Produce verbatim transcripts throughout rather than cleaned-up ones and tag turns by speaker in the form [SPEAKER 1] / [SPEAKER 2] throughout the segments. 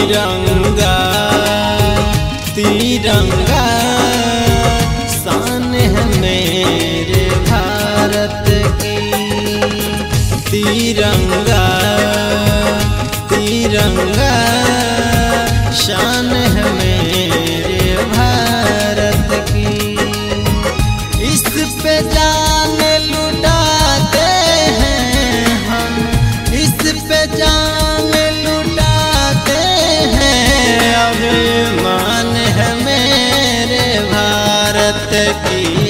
[SPEAKER 1] तिरंगा तिरंगा शान है मेरे भारत की। तिरंगा तिरंगा शान है मेरे भारत की। इस पे जान लुटाते हैं हम, इस पे जान लुटाते हैं। अभिमान है मेरे भारत की।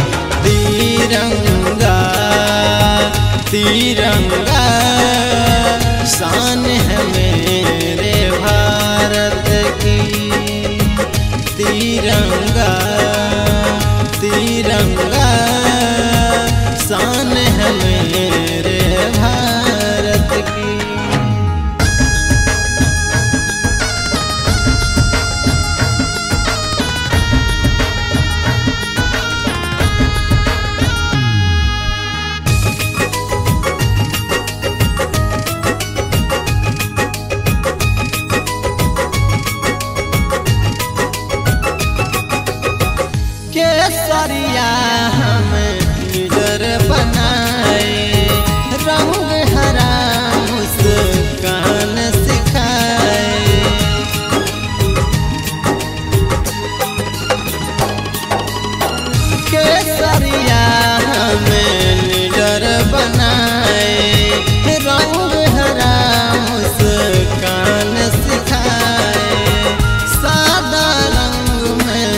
[SPEAKER 1] तिरंगा तिरंगा शान है मेरे भारत की। तिरंगा तिरंगा शान है मेरे भारत की। केसरिया हम निडर बनाए, रंग हरा मुस्कान सिखाए। केसरिया हम निडर बनाए, रंग हरा मुस्कान सिखाए। सादा रंग में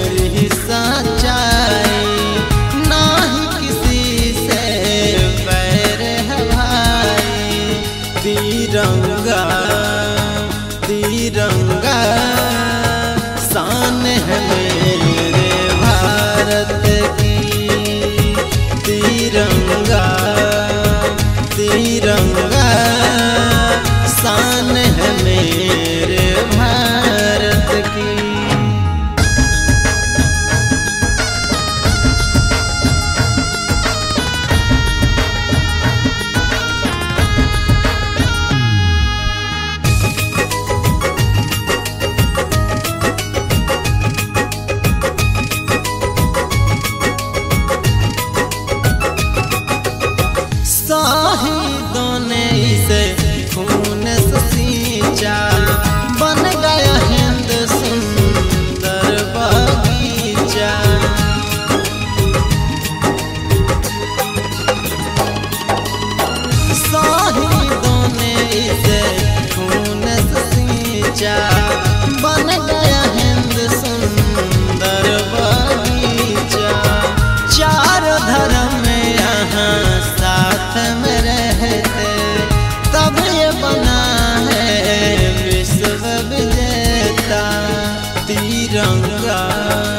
[SPEAKER 1] तिरंगा तिरंगा शान है मेरे भारत की। तिरंगा तिरंगा शान है मेरे भारत की। शहीदों ने इसे खून से सींचा, बन गया हिंद सुंदर बगीचा। शहीदों ने इसे खून से सींचा, बन गया हिंद सुंदर बगीचा। चार धर्म में यहाँ साथ में रहते, तब ये बना है विश्व विजेता। तिरंगा